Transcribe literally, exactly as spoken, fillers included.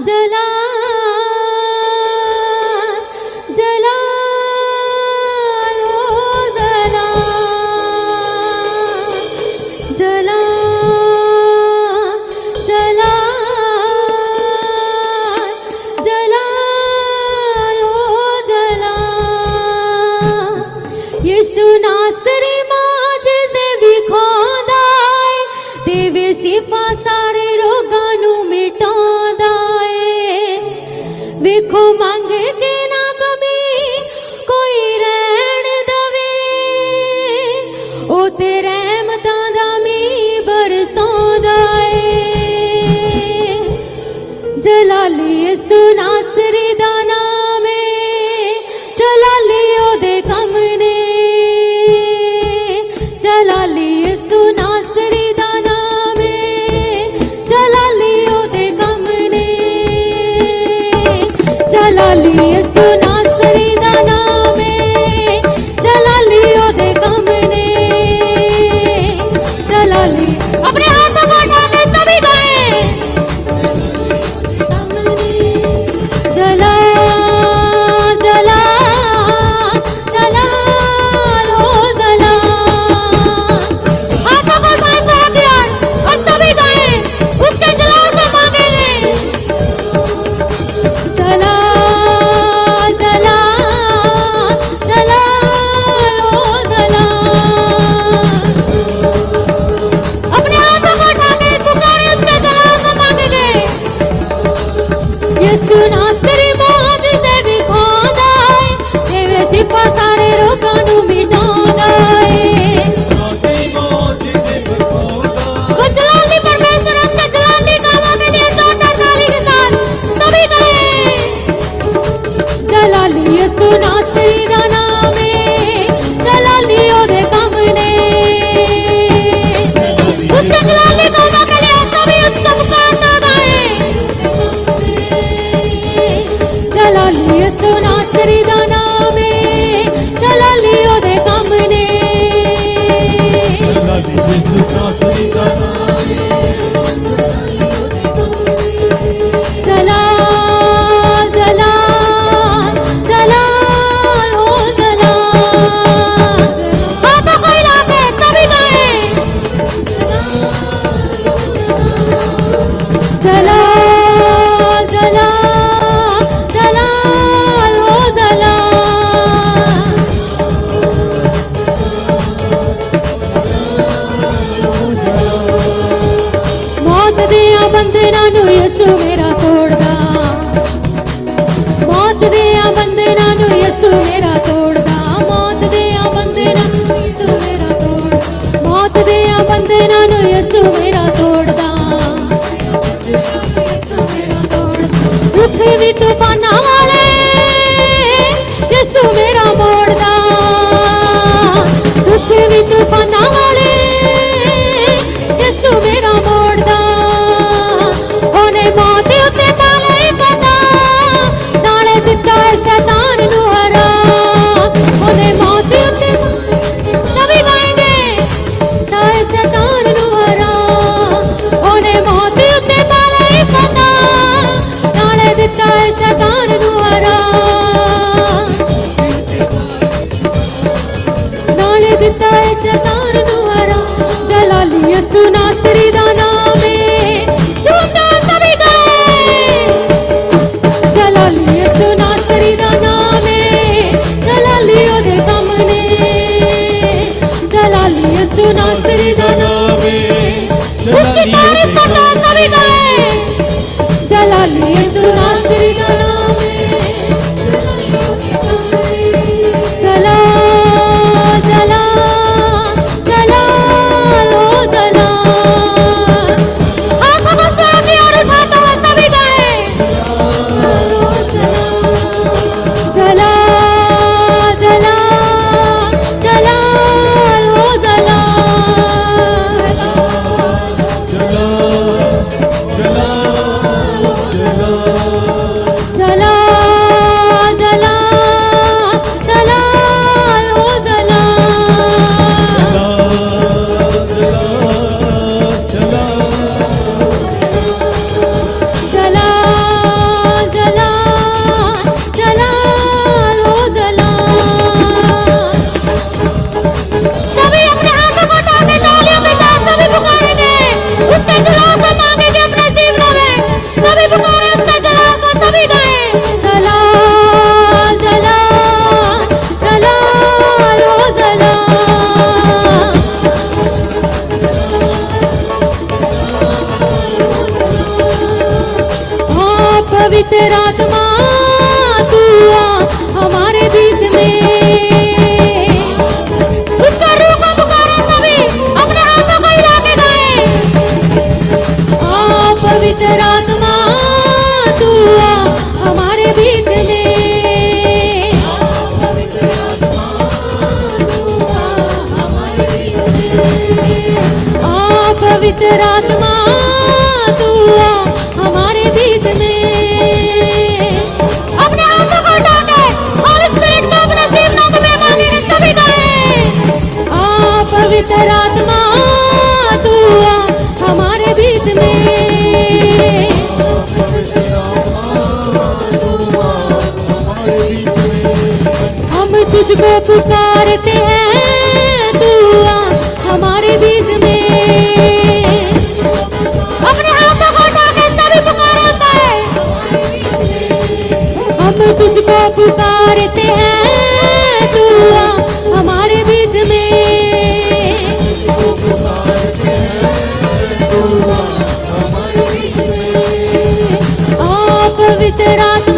जला जला लो जला जला जला जला लो जला यीशु नासरी माजिज़े विखांदा है देवे शिफा सारे रोगां नू मिटांदा है वेखो मंग के ना कमी कोई रहन दवे ओ ते रहमतां दा मींह बरसांदा है जलाली यीशु नासरी दा नाम है जलाली ओदे कम ने जलाली यीशु नासरी दा नाम है जलाली ओदे कम ने जलाली यीशु नासरी दा नाम है जलाली ओदे कम ने जलाली अपने हाथों को उठा के सभी गाएं जला जला जला लो जला हाथों को उठाएं सारा प्यार और सभी गाएं उसके जलाल को मांगेंगे जला जला जला लो जला अपने हाथों को उठा के पुकारे उसके जलाल को मांगेंगे यीशु नासरी माजिज़े विखांदा है देवे शिफा सारे रोगां नू मिटांदा है वो जलाली परमेश्वर उसके जलाली कामों के लिए जोरदार ताली के साथ सभी कहें जलाली यीशु नासरी दा नाम है जलाली ओदे कम ने उसके जलाली कामों के लिए सभी उसको पुकारता गाएं जलाली यीशु नासरी दा नाम है जलाली ओदे कम ने जला जला जला लो जला हाथों को हिला के सभी गाएं जला जला जला लो जला मौत दिया बंधना नू यीशु मेरा तोड़दा मौत दिया बंधना नू यीशु मेरा तोड़दा मौत दिया बंधना नू यीशु मेरा तोड़ मौत दिया बंधना नू यीशु मेरा तोड़दा दुख भी तूफाना वाले यीशु मेरा मोड़दा दुख भी तूफाना वाले यीशु मेरा मोड़दा ओने मौत उत्ते पाले पता नाले दिता शैतान नू हरा ओने मौत उत्ते सभी गाएंगे ताए शैतान नू हरा ओने मौत उत्ते पाले पता नाले दिता शैतान नू हरा नाले दिता शैतान नू हरा जलाली यीशु नासरी दा नाम है झूमदा सभी गाएं जलाली यीशु नासरी दा नाम है जलाली ओदे कम ने जलाली यीशु नासरी दा नाम है उसकी तारीफ करता सभी गाएं जलाली यीशु नासरी दा नाम है जला जला जला लो जला हाथों को स्वर की ओर उठाता हुआ सभी गाएं जला जला जला लो जला जला जला जला पवित्र आत्मा तू आ हमारे बीच में। उसका रूह को पुकारे सभी, अपने हाथों को हिला के गाएं। आ पवित्र आत्मा तू आ हमारे बीच में। आ पवित्र आत्मा तू आ हमारे बीच में। अपने हाथों को उठा के होली स्पिरिट को अपने जीवनों में मांगे सभी गाएं। आ पवित्र आत्मा तू आ हमारे बीच में। हम तुझको पुकारते हैं, तू आ हमारे बीच में। अपने हाथों को उठा के सभी पुकारो से। हम तुझको पुकारते हैं, तू आ हमारे बीच में। आ पवित्र आत्मा